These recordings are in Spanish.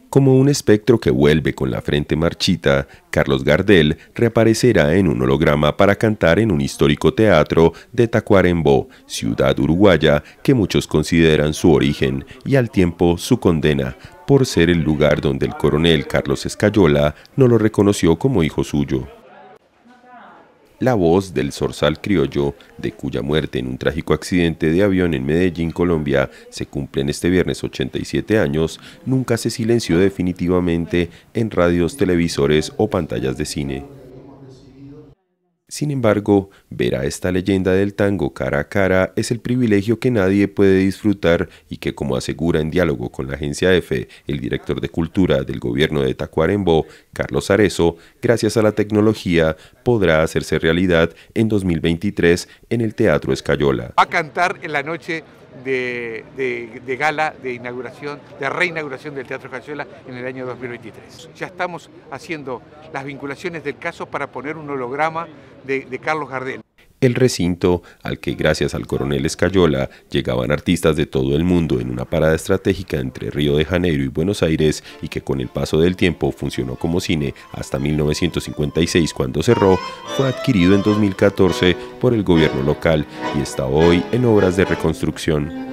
Como un espectro que vuelve con la frente marchita, Carlos Gardel reaparecerá en un holograma para cantar en un histórico teatro de Tacuarembó, ciudad uruguaya que muchos consideran su origen y al tiempo su condena, por ser el lugar donde el coronel Carlos Escayola no lo reconoció como hijo suyo. La voz del zorzal criollo, de cuya muerte en un trágico accidente de avión en Medellín, Colombia, se cumplen este viernes 87 años, nunca se silenció definitivamente en radios, televisores o pantallas de cine. Sin embargo, ver a esta leyenda del tango cara a cara es el privilegio que nadie puede disfrutar y que, como asegura en diálogo con la agencia EFE el director de Cultura del gobierno de Tacuarembó, Carlos Arezzo, gracias a la tecnología podrá hacerse realidad en 2023 en el Teatro Escayola. Va a cantar en la noche de gala, de inauguración, de reinauguración del Teatro Escayola en el año 2023. Ya estamos haciendo las vinculaciones del caso para poner un holograma de Carlos Gardel. El recinto, al que gracias al coronel Escayola llegaban artistas de todo el mundo en una parada estratégica entre Río de Janeiro y Buenos Aires y que con el paso del tiempo funcionó como cine hasta 1956 cuando cerró, fue adquirido en 2014 por el gobierno local y está hoy en obras de reconstrucción.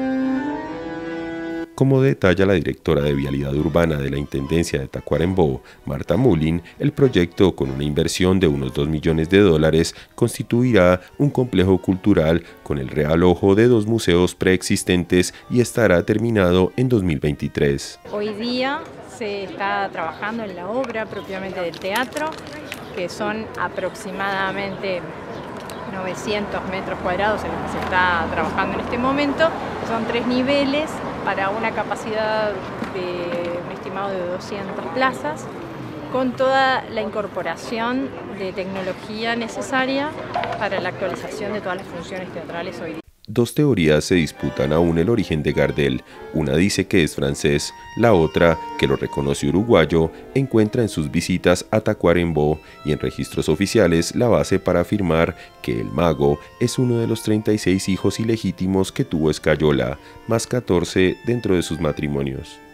Como detalla la directora de Vialidad Urbana de la Intendencia de Tacuarembó, Marta Mullin, el proyecto, con una inversión de unos $2 millones, constituirá un complejo cultural con el realojo de 2 museos preexistentes y estará terminado en 2023. Hoy día se está trabajando en la obra propiamente del teatro, que son aproximadamente 900 metros cuadrados en los que se está trabajando en este momento. Son 3 niveles para una capacidad de un estimado de 200 plazas, con toda la incorporación de tecnología necesaria para la actualización de todas las funciones teatrales hoy día. Dos teorías se disputan aún el origen de Gardel. Una dice que es francés, la otra, que lo reconoce uruguayo, encuentra en sus visitas a Tacuarembó y en registros oficiales la base para afirmar que el mago es uno de los 36 hijos ilegítimos que tuvo Escayola, más 14 dentro de sus matrimonios.